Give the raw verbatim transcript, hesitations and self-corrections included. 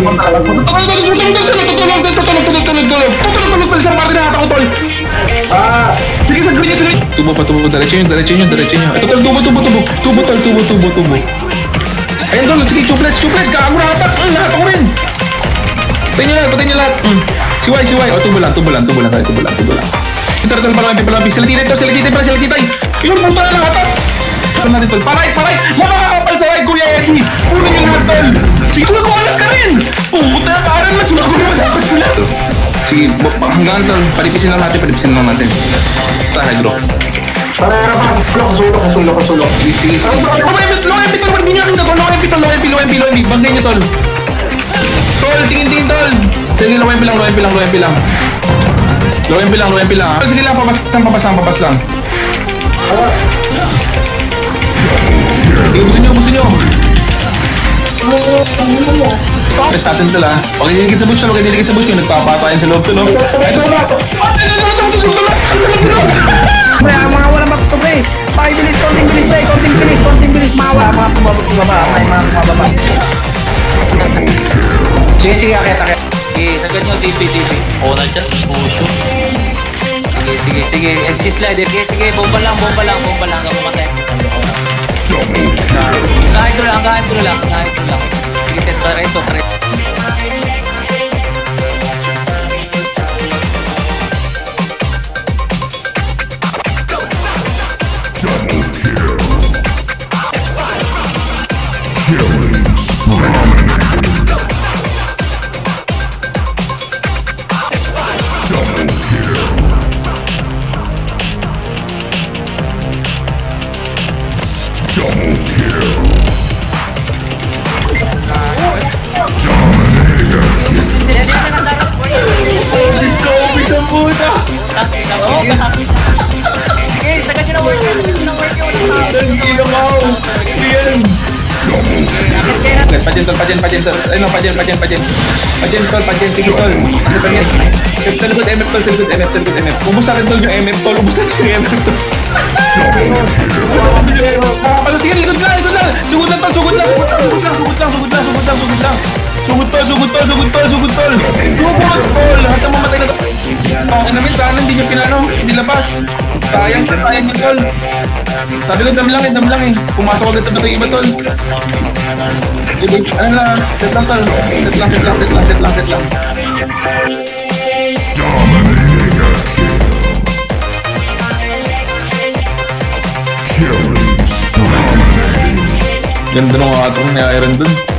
naman talaga. Tutulog, tutulog, tutulog, tutulog, tutulog, tutulog, tutulog, tutulog, tutulog, tutulog, sa parte na ako, tol. Ah, sige, sa green, sa green. Tubo pa, tubo, diretso yun, diretso yun, diretso yun. Ito, tol, tubo, tubo, tubo, tubo, tol, tubo, tubo, tubo. Ayan, tol, sige, chuples, chuples, gago na hatak, lahat ako rin. Patayin nyo lahat, patayin nyo lahat. Siway, siway, o, tubo lang, tubo lang, tubo lang, tubo lang, tubo lang. Ito, tol, palampi, palampi, sila titay, tol, sila titay pala, sila titay. Yun, punta na lang hatak. Tol natin, tol, paray, paray, makakapal sa right, Kuya Eddie. Puro nyo lahat, tol. Sige, tulad ko, alas ka rin. Puta, parang na, tulad ko naman dapat sila. Sige, hanggang tol, palipisin lang natin, palipisin lang natin. Tahay, bro. Para pa, sulok, sulok, sulok, sulok. Sige, sige. Low M P, low M P, tol, hindi nyo aking tol, low M P, tol, low M P, low M P, low M P, bagay nyo, tol. Tol, tingin, tingin, tol. Sige, low M P lang, low M P lang, low M P lang. Low M P lang, low M P lang. Sige lang, papas lang, papas lang, papas lang. Ubusin nyo, ubusin nyo. Press natin ito lang. Pag dinikit sa bush, pag dinikit sa bush, yung nagpapatayin sa loob ito, no? Ito na! Pre, ang mga walang box to pre. Pakibilis, konting bilis pre, konting bilis, konting bilis. Mga wala, mga pumababa, may mga pumababa. Sige, sige, akit, akit. Sige, sagad nyo, T P, T P. Oo na dyan, puso. Sige, sige, sige. S D slider, sige, sige. Bomba lang, bomba lang, bomba lang. Hanggang pumatay. Kahit ko lang, kahit ko lang, kahit ko lang. Sige, set pa rin, so tre. Sige, sagad nyo na work. Sagad nyo na work yun. Hindi na mau. Yan. Pajen, tol, pajen, pajen, tol. Ay, no, pajen, pajen, pajen. Pajen, tol, pajen. Sige, tol. Ano pa yan? Sa likod M F, tol. Sa likod M F, sa likod M F. Ubus na rin, tol, yung M F, tol. Ubus na rin yung M F, tol. Sige, likod lang, likod lang. Sugod lang, tol, sugod lang. Sugod lang, sugod lang, sugod lang, sugod lang, sugod lang. Sugod tol, sugod tol, sugod tol, sugod tol. Sugod tol. Lahat ang mamatay na tol. Okay namin, sana hindi nyo pinano, hindi labas. Sayang, sayang nyo, tol. Sabi ko, dam lang eh, dam lang eh. Pumasok ko dito na iba, tol. Ano lang, set lang, tol. Set lang, set lang, set lang, set lang, set lang. Ganda nung atong ni Iron dun.